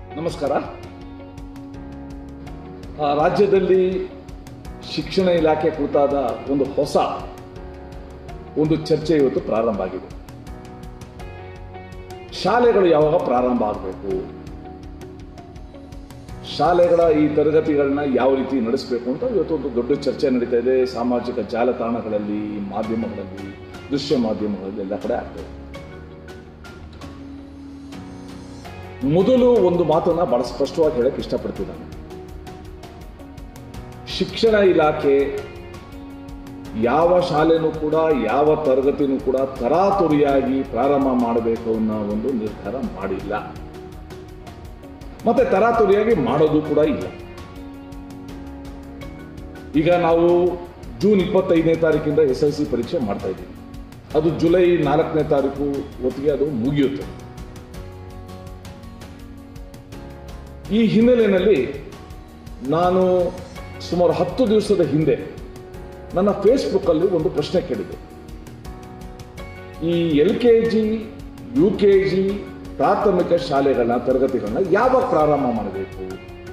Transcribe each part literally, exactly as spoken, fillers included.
ನಮಸ್ಕಾರ. ರಾಜ್ಯದಲ್ಲಿ ಶಿಕ್ಷಣ ಇಲಾಖೆ ಕುರಿತಾದ ಒಂದು ಹೊಸ ಒಂದು ಚರ್ಚೆ ಇವತ್ತು ಪ್ರಾರಂಭ ಆಗಿದೆ. ಶಾಲೆಗಳು ಯಾವಾಗ ಪ್ರಾರಂಭ ಆಗಬೇಕು, ಶಾಲೆಗಳ ಈ ತರಗತಿಗಳನ್ನ ಯಾವ ರೀತಿ ನಡೆಸಬೇಕು ಅಂತ ಇವತ್ತು ಒಂದು ದೊಡ್ಡ ಚರ್ಚೆ ನಡೀತಾ ಇದೆ. ಸಾಮಾಜಿಕ ಜಾಲತಾಣಗಳಲ್ಲಿ, ಮಾಧ್ಯಮಗಳಲ್ಲಿ, ದೃಶ್ಯ ಮಾಧ್ಯಮಗಳಲ್ಲಿ ಎಲ್ಲ ಕಡೆ ಆಗ್ತದೆ. ಮೊದಲು ಒಂದು ಮಾತನ್ನ ಬಹಳ ಸ್ಪಷ್ಟವಾಗಿ ಹೇಳಕ್ಕೆ ಇಷ್ಟಪಡ್ತಿದ್ದಾನೆ. ಶಿಕ್ಷಣ ಇಲಾಖೆ ಯಾವ ಶಾಲೆನೂ ಕೂಡ ಯಾವ ತರಗತಿನೂ ಕೂಡ ತರಾತುರಿಯಾಗಿ ಪ್ರಾರಂಭ ಮಾಡಬೇಕು ಅನ್ನೋ ಒಂದು ನಿರ್ಧಾರ ಮಾಡಿಲ್ಲ, ಮತ್ತೆ ತರಾತುರಿಯಾಗಿ ಮಾಡೋದು ಕೂಡ ಇಲ್ಲ. ಈಗ ನಾವು ಜೂನ್ ಇಪ್ಪತ್ತೈದನೇ ತಾರೀಕಿಂದ ಎಸ್ ಎಲ್ ಸಿ ಪರೀಕ್ಷೆ ಮಾಡ್ತಾ ಇದ್ದೀವಿ. ಅದು ಜುಲೈ ನಾಲ್ಕನೇ ತಾರೀಕು ಹೊತ್ತಿಗೆ ಅದು ಮುಗಿಯುತ್ತೆ. ಈ ಹಿನ್ನೆಲೆಯಲ್ಲಿ ನಾನು ಸುಮಾರು ಹತ್ತು ದಿವಸದ ಹಿಂದೆ ನನ್ನ ಫೇಸ್ಬುಕ್ಕಲ್ಲಿ ಒಂದು ಪ್ರಶ್ನೆ ಕೇಳಿದೆ. ಈ L K G U K G ಪ್ರಾಥಮಿಕ ಶಾಲೆಗಳನ್ನ ತರಗತಿಗಳನ್ನ ಯಾವಾಗ ಪ್ರಾರಂಭ ಮಾಡಬೇಕು?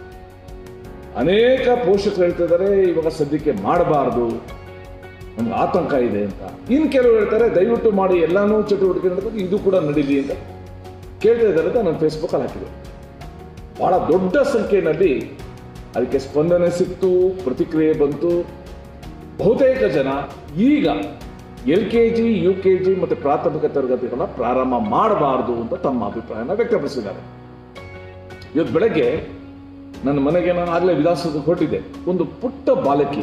ಅನೇಕ ಪೋಷಕರು ಹೇಳ್ತಿದ್ದಾರೆ ಇವಾಗ ಸದ್ಯಕ್ಕೆ ಮಾಡಬಾರ್ದು, ನಮ್ಗೆ ಆತಂಕ ಇದೆ ಅಂತ. ಇನ್ನು ಕೆಲವರು ಹೇಳ್ತಾರೆ ದಯವಿಟ್ಟು ಮಾಡಿ, ಎಲ್ಲಾನು ಚಟುವಟಿಕೆ ನಡೆದಾಗ ಇದು ಕೂಡ ನಡೀಲಿ ಅಂತ ಕೇಳ್ತಾ ಇದ್ದಾರೆ ಅಂತ ನಾನು ಫೇಸ್ಬುಕ್ಕಲ್ಲಿ ಹಾಕಿದೆ. ಬಹಳ ದೊಡ್ಡ ಸಂಖ್ಯೆಯಲ್ಲಿ ಅದಕ್ಕೆ ಸ್ಪಂದನೆ ಸಿಕ್ತು, ಪ್ರತಿಕ್ರಿಯೆ ಬಂತು. ಬಹುತೇಕ ಜನ ಈಗ L K G U K G ಮತ್ತು ಪ್ರಾಥಮಿಕ ತರಗತಿಗಳನ್ನ ಪ್ರಾರಂಭ ಮಾಡಬಾರ್ದು ಅಂತ ತಮ್ಮ ಅಭಿಪ್ರಾಯನ ವ್ಯಕ್ತಪಡಿಸಿದ್ದಾರೆ. ಇವತ್ತು ಬೆಳಗ್ಗೆ ನನ್ನ ಮನೆಗೆ ನಾನು ಆಗಲೇ ವಿಲಾಸದ ಹೊರಟಿದ್ದೆ. ಒಂದು ಪುಟ್ಟ ಬಾಲಕಿ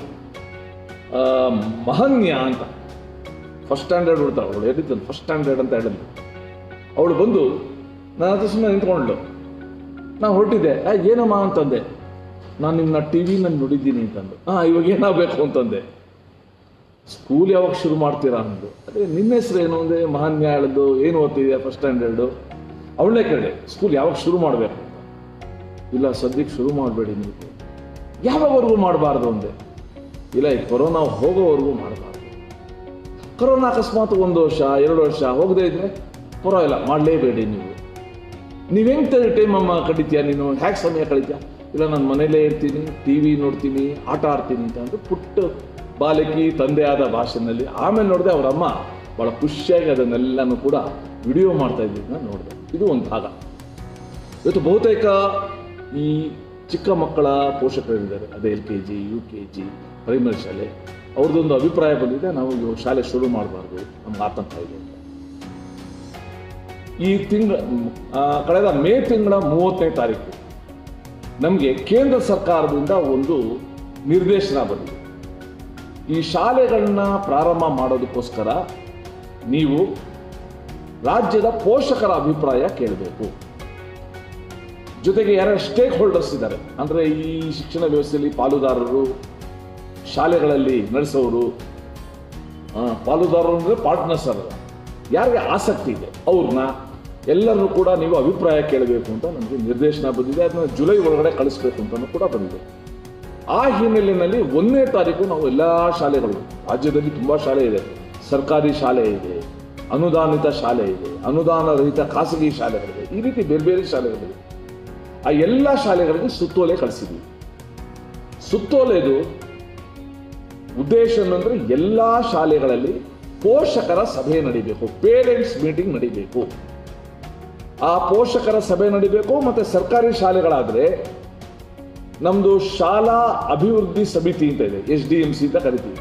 ಮಹನ್ಯ ಅಂತ, ಫಸ್ಟ್ ಸ್ಟ್ಯಾಂಡರ್ಡ್ ಹೊಡ್ತಾಳೆ ಅವಳು. ಹೇಳಿದ್ದು ಫಸ್ಟ್ ಸ್ಟ್ಯಾಂಡರ್ಡ್ ಅಂತ ಹೇಳಿದ್ಲು. ಅವಳು ಬಂದು ನನ್ನ ಹತ್ರ ಸುಮ್ಮನೆ ನಿಂತ್ಕೊಂಡ್ಳು. ನಾನು ಹೊರಟಿದ್ದೆ. ಏನಮ್ಮ ಅಂತಂದೆ. ನಾನು ನಿಮ್ಮನ್ನ ಟಿ ವಿನಲ್ಲಿ ನೋಡಿದ್ದೀನಿ ಅಂತಂದು. ಹಾಂ, ಇವಾಗ ಏನಾಗಬೇಕು ಅಂತಂದೆ. ಸ್ಕೂಲ್ ಯಾವಾಗ ಶುರು ಮಾಡ್ತೀರಾ ಅಂದು. ಅದೇ ನಿನ್ನ ಹೆಸರು ಏನು ಅಂದರೆ ಮಹಾನ್ಯ ಹೇಳಿದ್ದು. ಏನು ಓದ್ತಿದ್ಯಾ? First standard. ಅವಳನ್ನೇ ಕೇಳಿದೆ, ಸ್ಕೂಲ್ ಯಾವಾಗ ಶುರು ಮಾಡಬೇಕು ಅಂತ. ಇಲ್ಲ, ಸದ್ಯಕ್ಕೆ ಶುರು ಮಾಡಬೇಡಿ ನೀವು. ಯಾವಾಗವರೆಗೂ ಮಾಡಬಾರ್ದು ಅಂದೆ. ಇಲ್ಲ, ಈ ಕೊರೋನಾ ಹೋಗೋವರೆಗೂ ಮಾಡಬಾರ್ದು. ಕೊರೋನಾ ಅಕಸ್ಮಾತ್ ಒಂದು ವರ್ಷ ಎರಡು ವರ್ಷ ಹೋಗದೇ ಇದ್ರೆ ಪರವಾಗಿಲ್ಲ, ಮಾಡಲೇಬೇಡಿ ನೀವು. ನೀವು ಹೆಂಗೆ ಟೈಮ್ ಅಮ್ಮ ಕಡಿತೀಯ, ನೀನು ಹ್ಯಾಕ್ ಸಮಯ ಕಳಿತೀಯ? ಇಲ್ಲ, ನಾನು ಮನೇಲೇ ಇರ್ತೀನಿ, ಟಿ ವಿ ನೋಡ್ತೀನಿ, ಆಟ ಆಡ್ತೀನಿ ಅಂತ ಅಂದ್ರೆ ಪುಟ್ಟ ಬಾಲಕಿ ತಂದೆಯಾದ ಭಾಷೆನಲ್ಲಿ. ಆಮೇಲೆ ನೋಡಿದೆ ಅವರ ಅಮ್ಮ ಭಾಳ ಖುಷಿಯಾಗಿ ಅದನ್ನೆಲ್ಲನೂ ಕೂಡ ವಿಡಿಯೋ ಮಾಡ್ತಾ ಇದ್ದಿದ್ದನ್ನ ನೋಡಿದೆ. ಇದು ಒಂದು ಭಾಗ. ಇವತ್ತು ಬಹುತೇಕ ಈ ಚಿಕ್ಕ ಮಕ್ಕಳ ಪೋಷಕರಿದ್ದಾರೆ, ಅದೇ L K G U K G primary ಶಾಲೆ, ಅವ್ರದ್ದೊಂದು ಅಭಿಪ್ರಾಯ ಬಂದಿದೆ, ನಾವು ಶಾಲೆ ಶುರು ಮಾಡಬಾರ್ದು, ನಮ್ಗೆ ಆತಂಕ ಇದೆ ಅಂತ. ಈ ತಿಂಗಳ ಕಳೆದ ಮೇ ತಿಂಗಳ ಮೂವತ್ತನೇ ತಾರೀಕು ನಮಗೆ ಕೇಂದ್ರ ಸರ್ಕಾರದಿಂದ ಒಂದು ನಿರ್ದೇಶನ ಬಂದಿದೆ. ಈ ಶಾಲೆಗಳನ್ನ ಪ್ರಾರಂಭ ಮಾಡೋದಕ್ಕೋಸ್ಕರ ನೀವು ರಾಜ್ಯದ ಪೋಷಕರ ಅಭಿಪ್ರಾಯ ಕೇಳಬೇಕು. ಜೊತೆಗೆ ಯಾರು ಸ್ಟೇಕ್ ಹೋಲ್ಡರ್ಸ್ ಇದ್ದಾರೆ, ಅಂದರೆ ಈ ಶಿಕ್ಷಣ ವ್ಯವಸ್ಥೆಯಲ್ಲಿ ಪಾಲುದಾರರು, ಶಾಲೆಗಳಲ್ಲಿ ನಡೆಸೋರು, ಪಾಲುದಾರರು ಅಂದರೆ ಪಾರ್ಟ್ನರ್ಸ್ ಅಲ್ಲ, ಯಾರಿಗೆ ಆಸಕ್ತಿ ಇದೆ ಅವ್ರನ್ನ ಎಲ್ಲರೂ ಕೂಡ ನೀವು ಅಭಿಪ್ರಾಯ ಕೇಳಬೇಕು ಅಂತ ನನಗೆ ನಿರ್ದೇಶನ ಬಂದಿದೆ. ಅದನ್ನ ಜುಲೈ ಒಳಗಡೆ ಕಳಿಸ್ಬೇಕು ಅಂತಲೂ ಕೂಡ ಬಂದಿದೆ. ಆ ಹಿನ್ನೆಲೆಯಲ್ಲಿ ಒಂದನೇ ತಾರೀಕು ನಾವು ಎಲ್ಲ ಶಾಲೆಗಳು, ರಾಜ್ಯದಲ್ಲಿ ತುಂಬ ಶಾಲೆ ಇದೆ, ಸರ್ಕಾರಿ ಶಾಲೆ ಇದೆ, ಅನುದಾನಿತ ಶಾಲೆ ಇದೆ, ಅನುದಾನ ರಹಿತ ಖಾಸಗಿ ಶಾಲೆಗಳಿದೆ, ಈ ರೀತಿ ಬೇರೆ ಬೇರೆ ಶಾಲೆಗಳಿವೆ. ಆ ಎಲ್ಲ ಶಾಲೆಗಳಿಗೆ ಸುತ್ತೋಲೆ ಕಳಿಸಿದ್ವಿ. ಸುತ್ತೋಲೆದು ಉದ್ದೇಶ ಏನಂದ್ರೆ ಎಲ್ಲ ಶಾಲೆಗಳಲ್ಲಿ ಪೋಷಕರ ಸಭೆ ನಡೀಬೇಕು, ಪೇರೆಂಟ್ಸ್ ಮೀಟಿಂಗ್ ನಡೀಬೇಕು. ಆ ಪೋಷಕರ ಸಭೆ ನಡೀಬೇಕು. ಮತ್ತೆ ಸರ್ಕಾರಿ ಶಾಲೆಗಳಾದ್ರೆ ನಮ್ದು ಶಾಲಾ ಅಭಿವೃದ್ಧಿ ಸಮಿತಿ ಅಂತ ಇದೆ, ಎಸ್ ಡಿ ಎಂ ಸಿ ಅಂತ ಕರಿತೀವಿ.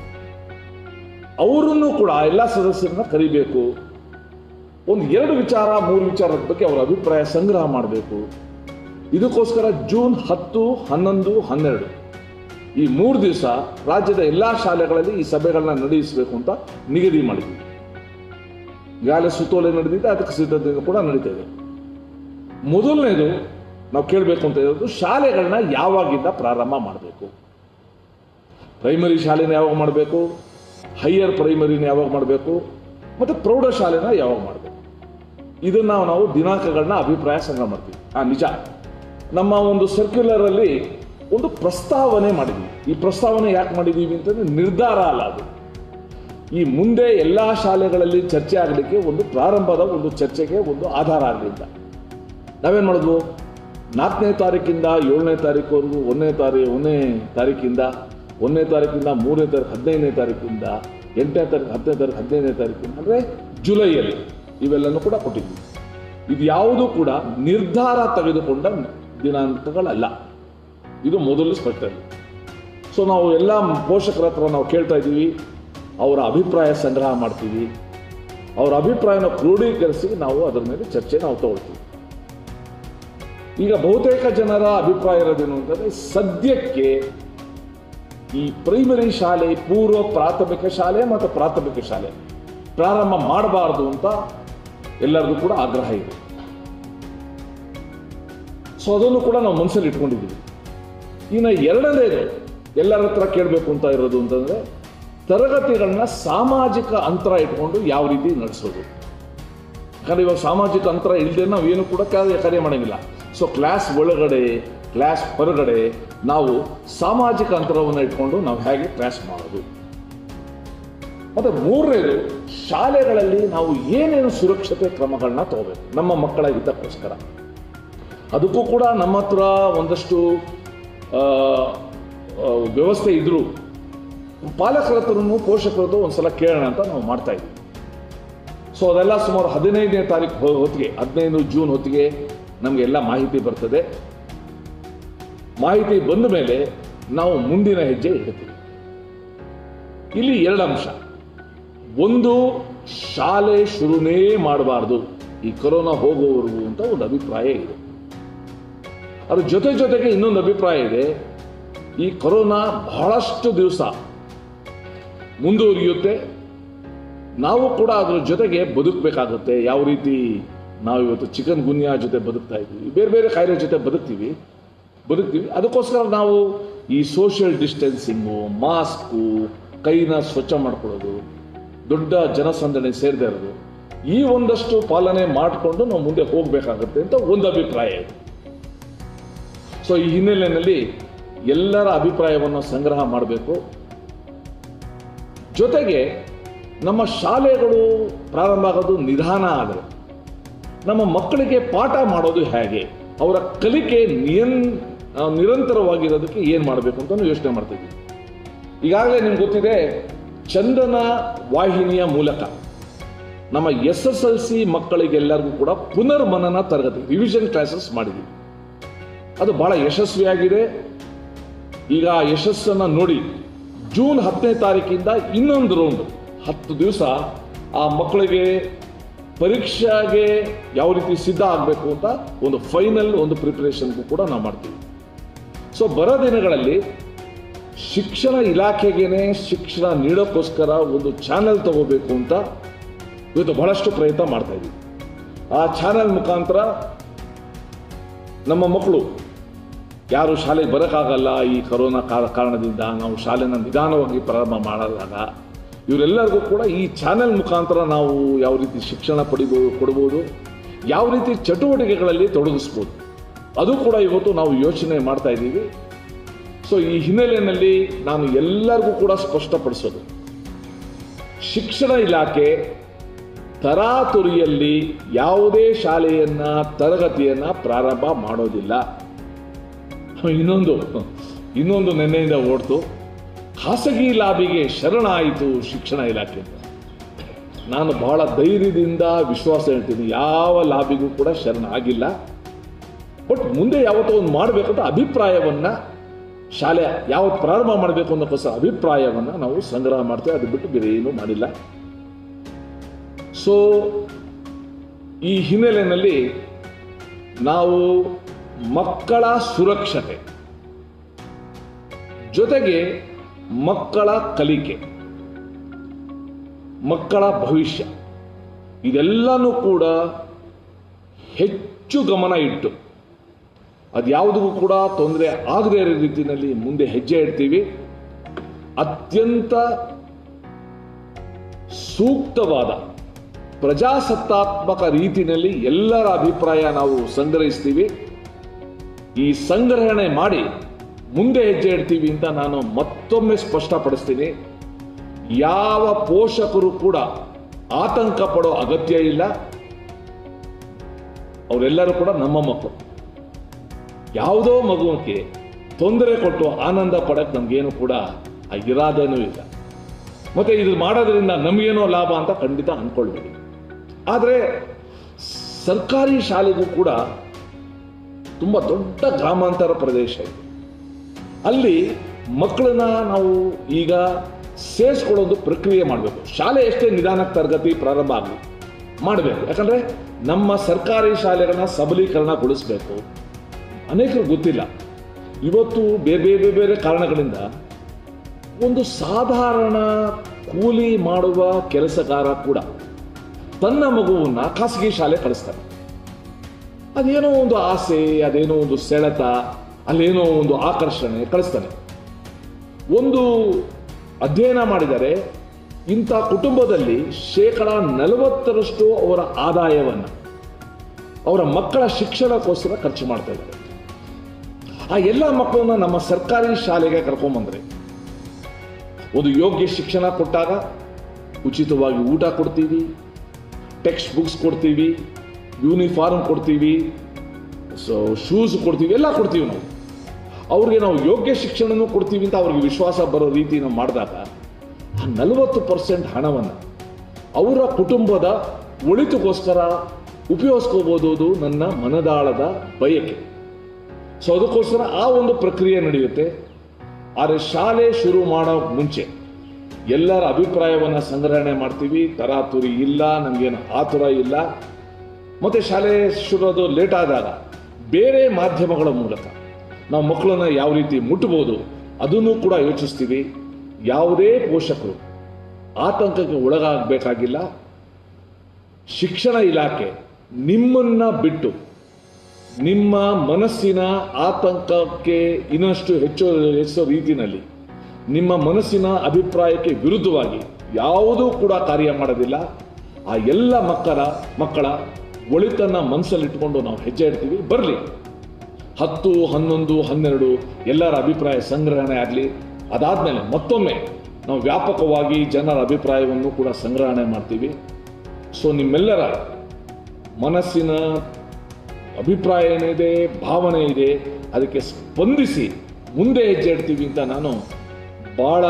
ಅವರನ್ನು ಕೂಡ ಎಲ್ಲ ಸದಸ್ಯರನ್ನ ಕರಿಬೇಕು. ಒಂದು ಎರಡು ವಿಚಾರ ಮೂರು ವಿಚಾರದ ಬಗ್ಗೆ ಅವರ ಅಭಿಪ್ರಾಯ ಸಂಗ್ರಹ ಮಾಡಬೇಕು. ಇದಕ್ಕೋಸ್ಕರ ಜೂನ್ ಹತ್ತು ಹನ್ನೊಂದು ಹನ್ನೆರಡು ಈ ಮೂರು ದಿವಸ ರಾಜ್ಯದ ಎಲ್ಲಾ ಶಾಲೆಗಳಲ್ಲಿ ಈ ಸಭೆಗಳನ್ನ ನಡೆಸಬೇಕು ಅಂತ ನಿಗದಿ ಮಾಡಿದ್ವಿ. ಈಗಾಗಲೇ ಸುತ್ತೋಲೆ ನಡೆದಿದೆ, ಅದಕ್ಕೆ ಸಿದ್ಧತೆ ಕೂಡ ನಡೀತಾ ಇದೆ. ಮೊದಲನೇದು ನಾವು ಕೇಳಬೇಕು ಅಂತ ಇರೋದು, ಶಾಲೆಗಳನ್ನ ಯಾವಾಗಿಂದ ಪ್ರಾರಂಭ ಮಾಡಬೇಕು, ಪ್ರೈಮರಿ ಶಾಲೆನ ಯಾವಾಗ ಮಾಡಬೇಕು, ಹೈಯರ್ ಪ್ರೈಮರಿನ ಯಾವಾಗ ಮಾಡಬೇಕು, ಮತ್ತು ಪ್ರೌಢಶಾಲೆನ ಯಾವಾಗ ಮಾಡಬೇಕು. ಇದನ್ನ ನಾವು ದಿನಾಂಕಗಳನ್ನ ಅಭಿಪ್ರಾಯ ಸಂಗ್ರಹ ಮಾಡ್ತೀವಿ. ಆ ನಿಜ, ನಮ್ಮ ಒಂದು ಸರ್ಕ್ಯುಲರ್ ಅಲ್ಲಿ ಒಂದು ಪ್ರಸ್ತಾವನೆ ಮಾಡಿದ್ವಿ. ಈ ಪ್ರಸ್ತಾವನೆ ಯಾಕೆ ಮಾಡಿದೀವಿ ಅಂತಂದ್ರೆ ನಿರ್ಧಾರ ಅಲ್ಲ, ಅದು ಈ ಮುಂದೆ ಎಲ್ಲಾ ಶಾಲೆಗಳಲ್ಲಿ ಚರ್ಚೆ ಆಗಲಿಕ್ಕೆ ಒಂದು ಪ್ರಾರಂಭದ ಒಂದು ಚರ್ಚೆಗೆ ಒಂದು ಆಧಾರ ಆಗಲಿ ಅಂತ. ನಾವೇನ್ ಮಾಡಿದ್ವು, ನಾಲ್ಕನೇ ತಾರೀಕಿಂದ ಏಳನೇ ತಾರೀಕುವರೆಗೂ ಒಂದನೇ ತಾರೀಕು ಒಂದನೇ ತಾರೀಕಿಂದ ಒಂದನೇ ತಾರೀಕಿಂದ ಮೂರನೇ ತಾರೀಕು ಹದಿನೈದನೇ ತಾರೀಕಿಂದ ಎಂಟನೇ ತಾರೀಕು ಹತ್ತನೇ ತಾರೀಕು ಹದಿನೈದನೇ ತಾರೀಕಿಂದ ಅಂದರೆ ಜುಲೈಯಲ್ಲಿ ಇವೆಲ್ಲನೂ ಕೂಡ ಕೊಟ್ಟಿದ್ವಿ. ಇದು ಯಾವುದೂ ಕೂಡ ನಿರ್ಧಾರ ತೆಗೆದುಕೊಂಡ ದಿನಾಂಕಗಳಲ್ಲ. ಇದು ಮೊದಲು ಸ್ಪಷ್ಟ. ಸೊ ನಾವು ಎಲ್ಲ ಪೋಷಕರ ಹತ್ರ ನಾವು ಕೇಳ್ತಾ ಇದ್ದೀವಿ, ಅವರ ಅಭಿಪ್ರಾಯ ಸಂಗ್ರಹ ಮಾಡ್ತೀವಿ, ಅವರ ಅಭಿಪ್ರಾಯನ ಕ್ರೋಢೀಕರಿಸಿ ನಾವು ಅದರ ಮೇಲೆ ಚರ್ಚೆ ನಾವು ತಗೊಳ್ತೀವಿ. ಈಗ ಬಹುತೇಕ ಜನರ ಅಭಿಪ್ರಾಯ ಇರೋದೇನು ಅಂತಂದರೆ, ಸದ್ಯಕ್ಕೆ ಈ ಪ್ರೈಮರಿ ಶಾಲೆ, ಪೂರ್ವ ಪ್ರಾಥಮಿಕ ಶಾಲೆ ಮತ್ತು ಪ್ರಾಥಮಿಕ ಶಾಲೆ ಪ್ರಾರಂಭ ಮಾಡಬಾರ್ದು ಅಂತ ಎಲ್ಲರಿಗೂ ಕೂಡ ಆಗ್ರಹ ಇದೆ. ಸೊ ಅದನ್ನು ಕೂಡ ನಾವು ಮನಸ್ಸಲ್ಲಿ ಇಟ್ಕೊಂಡಿದ್ದೀವಿ. ಇನ್ನು ಎರಡನೇದು ಎಲ್ಲರ ಹತ್ರ ಕೇಳಬೇಕು ಅಂತ ಇರೋದು ಅಂತಂದರೆ, ತರಗತಿಗಳನ್ನ ಸಾಮಾಜಿಕ ಅಂತರ ಇಟ್ಕೊಂಡು ಯಾವ ರೀತಿ ನಡೆಸೋದು. ಯಾಕಂದರೆ ಇವಾಗ ಸಾಮಾಜಿಕ ಅಂತರ ಇಲ್ಲದೆ ನಾವು ಏನು ಕೂಡ ಕಾರ್ಯ ಕಾರ್ಯ ಮಾಡೋಂಗಿಲ್ಲ. ಸೊ ಕ್ಲಾಸ್ ಒಳಗಡೆ, ಕ್ಲಾಸ್ ಹೊರಗಡೆ ನಾವು ಸಾಮಾಜಿಕ ಅಂತರವನ್ನು ಇಟ್ಕೊಂಡು ನಾವು ಹೇಗೆ ಕ್ಲಾಸ್ ಮಾಡೋದು. ಮತ್ತು ಮೂರನೇದು, ಶಾಲೆಗಳಲ್ಲಿ ನಾವು ಏನೇನು ಸುರಕ್ಷತೆ ಕ್ರಮಗಳನ್ನ ತಗೋಬೇಕು ನಮ್ಮ ಮಕ್ಕಳ ಹಿತಕ್ಕೋಸ್ಕರ. ಅದಕ್ಕೂ ಕೂಡ ನಮ್ಮ ಹತ್ರ ಒಂದಷ್ಟು ವ್ಯವಸ್ಥೆ ಇದ್ದರೂ ಪಾಲಕರ ಹತ್ರನೂ ಪೋಷಕರದ್ದು ಒಂದ್ಸಲ ಕೇಳೋಣ ಅಂತ ನಾವು ಮಾಡ್ತಾ ಇದ್ವಿ. ಸೊ ಅದೆಲ್ಲ ಸುಮಾರು ಹದಿನೈದನೇ ತಾರೀಕು ಹೊತ್ತಿಗೆ, ಹದಿನೈದು ಜೂನ್ ಹೊತ್ತಿಗೆ ನಮಗೆಲ್ಲ ಮಾಹಿತಿ ಬರ್ತದೆ. ಮಾಹಿತಿ ಬಂದ ಮೇಲೆ ನಾವು ಮುಂದಿನ ಹೆಜ್ಜೆ ಇಡ್ತೀವಿ. ಇಲ್ಲಿ ಎರಡು ಅಂಶ. ಒಂದು, ಶಾಲೆ ಶುರುನೇ ಮಾಡಬಾರ್ದು ಈ ಕೊರೋನಾ ಹೋಗುವವರೆಗೂ ಅಂತ ಒಂದು ಅಭಿಪ್ರಾಯ ಇದೆ. ಅದ್ರ ಜೊತೆ ಜೊತೆಗೆ ಇನ್ನೊಂದು ಅಭಿಪ್ರಾಯ ಇದೆ, ಈ ಕೊರೋನಾ ಬಹಳಷ್ಟು ದಿವಸ ಮುಂದುವರಿಯುತ್ತೆ, ನಾವು ಕೂಡ ಅದರ ಜೊತೆಗೆ ಬದುಕಬೇಕಾಗುತ್ತೆ. ಯಾವ ರೀತಿ ನಾವು ಇವತ್ತು ಚಿಕನ್ ಗುನ್ಯಾ ಜೊತೆ ಬದುಕ್ತಾ ಇದ್ದೀವಿ, ಬೇರೆ ಬೇರೆ ಕಾಯಿಲೆ ಜೊತೆ ಬದುಕ್ತೀವಿ ಬದುಕ್ತೀವಿ ಅದಕ್ಕೋಸ್ಕರ ನಾವು ಈ ಸೋಷಿಯಲ್ ಡಿಸ್ಟೆನ್ಸಿಂಗು, ಮಾಸ್ಕು, ಕೈನ ಸ್ವಚ್ಛ ಮಾಡ್ಕೊಳ್ಳೋದು, ದೊಡ್ಡ ಜನಸಂದಣಿ ಸೇರದೇ ಇರೋದು, ಈ ಒಂದಷ್ಟು ಪಾಲನೆ ಮಾಡಿಕೊಂಡು ನಾವು ಮುಂದೆ ಹೋಗಬೇಕಾಗುತ್ತೆ ಅಂತ ಒಂದು ಅಭಿಪ್ರಾಯ ಇದೆ. ಸೊ ಈ ಹಿನ್ನೆಲೆಯಲ್ಲಿ ಎಲ್ಲರ ಅಭಿಪ್ರಾಯವನ್ನು ಸಂಗ್ರಹ ಮಾಡಬೇಕು. ಜೊತೆಗೆ ನಮ್ಮ ಶಾಲೆಗಳು ಪ್ರಾರಂಭ ಆಗೋದು ನಿಧಾನ ಆದರೆ ನಮ್ಮ ಮಕ್ಕಳಿಗೆ ಪಾಠ ಮಾಡೋದು ಹೇಗೆ, ಅವರ ಕಲಿಕೆ ನಿಯನ್ ನಿರಂತರವಾಗಿರೋದಕ್ಕೆ ಏನು ಮಾಡಬೇಕು ಅಂತ ಯೋಚನೆ ಮಾಡ್ತಿದ್ವಿ. ಈಗಾಗಲೇ ನಿಮ್ಗೆ ಗೊತ್ತಿದೆ, ಚಂದನ ವಾಹಿನಿಯ ಮೂಲಕ ನಮ್ಮ ಎಸ್ ಎಸ್ ಎಲ್ ಸಿ ಮಕ್ಕಳಿಗೆಲ್ಲರಿಗೂ ಕೂಡ ಪುನರ್ಮನನ ತರಗತಿ, ರಿವಿಷನ್ ಕ್ಲಾಸಸ್ ಮಾಡಿದ್ವಿ. ಅದು ಬಹಳ ಯಶಸ್ವಿಯಾಗಿದೆ. ಈಗ ಆ ಯಶಸ್ಸನ್ನು ನೋಡಿ ಜೂನ್ ಹತ್ತನೇ ತಾರೀಕಿಂದ ಇನ್ನೊಂದು ರೌಂಡ್ ಹತ್ತು ದಿವಸ ಆ ಮಕ್ಕಳಿಗೆ ಪರೀಕ್ಷೆಗೆ ಯಾವ ರೀತಿ ಸಿದ್ಧ ಆಗಬೇಕು ಅಂತ ಒಂದು ಫೈನಲ್ ಒಂದು ಪ್ರಿಪರೇಷನ್ಗೂ ಕೂಡ ನಾವು ಮಾಡ್ತೀವಿ. ಸೊ ಬರೋ ದಿನಗಳಲ್ಲಿ ಶಿಕ್ಷಣ ಇಲಾಖೆಗೇನೆ ಶಿಕ್ಷಣ ನೀಡೋಕ್ಕೋಸ್ಕರ ಒಂದು ಚಾನೆಲ್ ತಗೋಬೇಕು ಅಂತ ಇವತ್ತು ಬಹಳಷ್ಟು ಪ್ರಯತ್ನ ಮಾಡ್ತಾ ಇದ್ದೀವಿ. ಆ ಚಾನೆಲ್ ಮುಖಾಂತರ ನಮ್ಮ ಮಕ್ಕಳು ಯಾರು ಶಾಲೆಗೆ ಬರೋಕ್ಕಾಗಲ್ಲ ಈ ಕೊರೋನಾ ಕಾರಣದಿಂದ, ನಾವು ಶಾಲೆನ ನಿಧಾನವಾಗಿ ಪ್ರಾರಂಭ ಮಾಡಲಾಗ, ಇವರೆಲ್ಲರಿಗೂ ಕೂಡ ಈ ಚಾನೆಲ್ ಮುಖಾಂತರ ನಾವು ಯಾವ ರೀತಿ ಶಿಕ್ಷಣ ಪಡಿಬೋದು ಕೊಡ್ಬೋದು, ಯಾವ ರೀತಿ ಚಟುವಟಿಕೆಗಳಲ್ಲಿ ತೊಡಗಿಸ್ಬೋದು, ಅದು ಕೂಡ ಇವತ್ತು ನಾವು ಯೋಚನೆ ಮಾಡ್ತಾ ಇದ್ದೀವಿ. ಸೊ ಈ ಹಿನ್ನೆಲೆಯಲ್ಲಿ ನಾನು ಎಲ್ಲರಿಗೂ ಕೂಡ ಸ್ಪಷ್ಟಪಡಿಸೋದು, ಶಿಕ್ಷಣ ಇಲಾಖೆ ತರಾತುರಿಯಲ್ಲಿ ಯಾವುದೇ ಶಾಲೆಯನ್ನ ತರಗತಿಯನ್ನ ಪ್ರಾರಂಭ ಮಾಡೋದಿಲ್ಲ. ಇನ್ನೊಂದು ಇನ್ನೊಂದು ನೆನ್ನೆಯಿಂದ ಓಡ್ತು, ಖಾಸಗಿ ಲಾಬಿಗೆ ಶರಣಾಯಿತು ಶಿಕ್ಷಣ ಇಲಾಖೆ ಅಂತ. ನಾನು ಬಹಳ ಧೈರ್ಯದಿಂದ ವಿಶ್ವಾಸ ಹೇಳ್ತೀನಿ, ಯಾವ ಲಾಬಿಗೂ ಕೂಡ ಶರಣ ಆಗಿಲ್ಲ. ಬಟ್ ಮುಂದೆ ಯಾವತ್ತೋ ಒಂದು ಮಾಡಬೇಕಂತ ಅಭಿಪ್ರಾಯವನ್ನ, ಶಾಲೆ ಯಾವತ್ತು ಪ್ರಾರಂಭ ಮಾಡಬೇಕು ಅನ್ನೋಕ್ಕೋಸ್ಕರ ಅಭಿಪ್ರಾಯವನ್ನ ನಾವು ಸಂಗ್ರಹ ಮಾಡ್ತೇವೆ. ಅದು ಬಿಟ್ಟು ಬೇರೆ ಏನೂ ಮಾಡಿಲ್ಲ. ಸೊ ಈ ಹಿನ್ನೆಲೆಯಲ್ಲಿ ನಾವು ಮಕ್ಕಳ ಸುರಕ್ಷತೆ ಜೊತೆಗೆ ಮಕ್ಕಳ ಕಲಿಕೆ, ಮಕ್ಕಳ ಭವಿಷ್ಯ, ಇದೆಲ್ಲನೂ ಕೂಡ ಹೆಚ್ಚು ಗಮನ ಇಟ್ಟು ಅದ್ಯಾವುದಕ್ಕೂ ಕೂಡ ತೊಂದರೆ ಆಗದೇ ಇರೋ ರೀತಿಯಲ್ಲಿ ಮುಂದೆ ಹೆಜ್ಜೆ ಇಡ್ತೀವಿ. ಅತ್ಯಂತ ಸೂಕ್ತವಾದ ಪ್ರಜಾಸತ್ತಾತ್ಮಕ ರೀತಿಯಲ್ಲಿ ಎಲ್ಲರ ಅಭಿಪ್ರಾಯ ನಾವು ಸಂಗ್ರಹಿಸ್ತೀವಿ. ಈ ಸಂಗ್ರಹಣೆ ಮಾಡಿ ಮುಂದೆ ಹೆಜ್ಜೆ ಇಡ್ತೀವಿ ಅಂತ ನಾನು ಮತ್ತೊಮ್ಮೆ ಸ್ಪಷ್ಟಪಡಿಸ್ತೀನಿ. ಯಾವ ಪೋಷಕರು ಕೂಡ ಆತಂಕ ಪಡೋ ಅಗತ್ಯ ಇಲ್ಲ. ಅವರೆಲ್ಲರೂ ಕೂಡ ನಮ್ಮ ಮಕ್ಕಳು. ಯಾವುದೋ ಮಗುವಿಗೆ ತೊಂದರೆ ಕೊಟ್ಟು ಆನಂದ ಪಡಕ್ಕೆ ನಮಗೇನು ಕೂಡ ಆ ಇರಾದೇನೂ ಇಲ್ಲ. ಮತ್ತು ಇದು ಮಾಡೋದ್ರಿಂದ ನಮಗೇನೋ ಲಾಭ ಅಂತ ಖಂಡಿತ ಅಂದ್ಕೊಳ್ಬೇಡಿ. ಆದರೆ ಸರ್ಕಾರಿ ಶಾಲೆಗೂ ಕೂಡ ತುಂಬ ದೊಡ್ಡ ಗ್ರಾಮಾಂತರ ಪ್ರದೇಶ ಇದೆ. ಅಲ್ಲಿ ಮಕ್ಕಳನ್ನ ನಾವು ಈಗ ಸೇರಿಸ್ಕೊಳ್ಳೋದು ಪ್ರಕ್ರಿಯೆ ಮಾಡಬೇಕು. ಶಾಲೆ ಎಷ್ಟೇ ನಿಧಾನಕ್ಕೆ ತರಗತಿ ಪ್ರಾರಂಭ ಆಗಲಿ ಮಾಡಬೇಕು. ಯಾಕಂದರೆ ನಮ್ಮ ಸರ್ಕಾರಿ ಶಾಲೆಗಳನ್ನ ಸಬಲೀಕರಣಗೊಳಿಸಬೇಕು. ಅನೇಕರು ಗೊತ್ತಿಲ್ಲ. ಇವತ್ತು ಬೇರೆ ಬೇರೆ ಬೇರೆ ಕಾರಣಗಳಿಂದ ಒಂದು ಸಾಧಾರಣ ಕೂಲಿ ಮಾಡುವ ಕೆಲಸಗಾರ ಕೂಡ ತನ್ನ ಮಗುವನ್ನು ಖಾಸಗಿ ಶಾಲೆ ಕಳಿಸ್ತಾನೆ. ಅದೇನೋ ಒಂದು ಆಸೆ, ಅದೇನೋ ಒಂದು ಸೆಳೆತ, ಅಲ್ಲೇನೋ ಒಂದು ಆಕರ್ಷಣೆ ಕಳಿಸ್ತಾನೆ. ಒಂದು ಅಧ್ಯಯನ ಮಾಡಿದರೆ ಇಂಥ ಕುಟುಂಬದಲ್ಲಿ ಶೇಕಡ ನಲವತ್ತರಷ್ಟು ಅವರ ಆದಾಯವನ್ನು ಅವರ ಮಕ್ಕಳ ಶಿಕ್ಷಣಕ್ಕೋಸ್ಕರ ಖರ್ಚು ಮಾಡ್ತಾ ಇದ್ದಾರೆ. ಆ ಎಲ್ಲ ಮಕ್ಕಳನ್ನ ನಮ್ಮ ಸರ್ಕಾರಿ ಶಾಲೆಗೆ ಕರ್ಕೊಂಬಂದ್ರೆ ಒಂದು ಯೋಗ್ಯ ಶಿಕ್ಷಣ ಕೊಟ್ಟಾಗ ಉಚಿತವಾಗಿ ಊಟ ಕೊಡ್ತೀವಿ, ಟೆಕ್ಸ್ಟ್ ಬುಕ್ಸ್ ಕೊಡ್ತೀವಿ, ಯೂನಿಫಾರ್ಮ್ ಕೊಡ್ತೀವಿ, ಸೊ ಶೂಸ್ ಕೊಡ್ತೀವಿ, ಎಲ್ಲ ಕೊಡ್ತೀವಿ. ನಾವು ಅವ್ರಿಗೆ ನಾವು ಯೋಗ್ಯ ಶಿಕ್ಷಣನೂ ಕೊಡ್ತೀವಿ ಅಂತ ಅವ್ರಿಗೆ ವಿಶ್ವಾಸ ಬರೋ ರೀತಿ ನಾವು ಮಾಡಿದಾಗ ಆ ನಲವತ್ತು ಪರ್ಸೆಂಟ್ ಹಣವನ್ನು ಅವರ ಕುಟುಂಬದ ಒಳಿತುಗೋಸ್ಕರ ಉಪಯೋಗಿಸ್ಕೋಬೋದು ನನ್ನ ಮನದಾಳದ ಬಯಕೆ. ಸೊ ಅದಕ್ಕೋಸ್ಕರ ಆ ಒಂದು ಪ್ರಕ್ರಿಯೆ ನಡೆಯುತ್ತೆ. ಆದರೆ ಶಾಲೆ ಶುರು ಮಾಡೋ ಮುಂಚೆ ಎಲ್ಲರ ಅಭಿಪ್ರಾಯವನ್ನು ಸಂಗ್ರಹಣೆ ಮಾಡ್ತೀವಿ. ತರಾತುರಿ ಇಲ್ಲ, ನಮಗೇನು ಆತುರ ಇಲ್ಲ. ಮತ್ತು ಶಾಲೆ ಶುರುವುದು ಲೇಟ್ ಆದಾಗ ಬೇರೆ ಮಾಧ್ಯಮಗಳ ಮೂಲಕ ನಾವು ಮಕ್ಕಳನ್ನು ಯಾವ ರೀತಿ ಮುಟ್ಟಬಹುದು ಅದನ್ನು ಕೂಡ ಯೋಚಿಸ್ತೀವಿ. ಯಾವುದೇ ಪೋಷಕರು ಆತಂಕಕ್ಕೆ ಒಳಗಾಗಬೇಕಾಗಿಲ್ಲ. ಶಿಕ್ಷಣ ಇಲಾಖೆ ನಿಮ್ಮನ್ನ ಬಿಟ್ಟು ನಿಮ್ಮ ಮನಸ್ಸಿನ ಆತಂಕಕ್ಕೆ ಇನ್ನಷ್ಟು ಹೆಚ್ಚು ಹೆಚ್ಚೋ ರೀತಿಯಲ್ಲಿ ನಿಮ್ಮ ಮನಸ್ಸಿನ ಅಭಿಪ್ರಾಯಕ್ಕೆ ವಿರುದ್ಧವಾಗಿ ಯಾವುದೂ ಕೂಡ ಕಾರ್ಯ ಮಾಡೋದಿಲ್ಲ. ಆ ಎಲ್ಲ ಮಕ್ಕಳ ಮಕ್ಕಳ ಒಳಿತನ್ನ ಮನಸ್ಸಲ್ಲಿಟ್ಕೊಂಡು ನಾವು ಹೆಜ್ಜೆ ಇಡ್ತೀವಿ. ಬರಲಿ, ಹತ್ತು ಹನ್ನೊಂದು ಹನ್ನೆರಡು ಎಲ್ಲರ ಅಭಿಪ್ರಾಯ ಸಂಗ್ರಹಣೆ ಆಗಲಿ. ಅದಾದಮೇಲೆ ಮತ್ತೊಮ್ಮೆ ನಾವು ವ್ಯಾಪಕವಾಗಿ ಜನರ ಅಭಿಪ್ರಾಯವನ್ನು ಕೂಡ ಸಂಗ್ರಹಣೆ ಮಾಡ್ತೀವಿ. ಸೊ ನಿಮ್ಮೆಲ್ಲರ ಮನಸ್ಸಿನ ಅಭಿಪ್ರಾಯ ಏನಿದೆ, ಭಾವನೆ ಇದೆ, ಅದಕ್ಕೆ ಸ್ಪಂದಿಸಿ ಮುಂದೆ ಹೆಜ್ಜೆ ಇಡ್ತೀವಿ ಅಂತ ನಾನು ಭಾಳ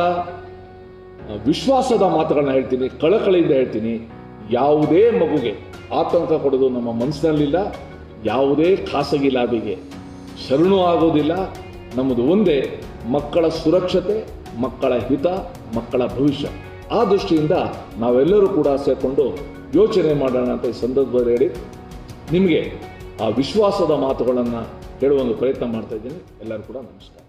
ವಿಶ್ವಾಸದ ಮಾತುಗಳನ್ನ ಹೇಳ್ತೀನಿ, ಕಳಕಳಿಯಿಂದ ಹೇಳ್ತೀನಿ. ಯಾವುದೇ ಮಗುಗೆ ಆತಂಕ ಕೊಡೋದು ನಮ್ಮ ಮನಸ್ಸಿನಲ್ಲಿಲ್ಲ. ಯಾವುದೇ ಖಾಸಗಿ ಲಾಭಿಗೆ ಶರಣು ಆಗೋದಿಲ್ಲ. ನಮ್ಮದು ಒಂದೇ ಮಕ್ಕಳ ಸುರಕ್ಷತೆ, ಮಕ್ಕಳ ಹಿತ, ಮಕ್ಕಳ ಭವಿಷ್ಯ. ಆ ದೃಷ್ಟಿಯಿಂದ ನಾವೆಲ್ಲರೂ ಕೂಡ ಸೇರಿಕೊಂಡು ಯೋಚನೆ ಮಾಡೋಣ ಅಂತ ಈ ಸಂದರ್ಭದಲ್ಲಿ ಹೇಳಿ ನಿಮಗೆ ಆ ವಿಶ್ವಾಸದ ಮಾತುಗಳನ್ನು ಹೇಳುವ ಒಂದು ಪ್ರಯತ್ನ ಮಾಡ್ತಾ ಇದ್ದೀನಿ. ಎಲ್ಲರೂ ಕೂಡ ನಮಸ್ಕಾರ.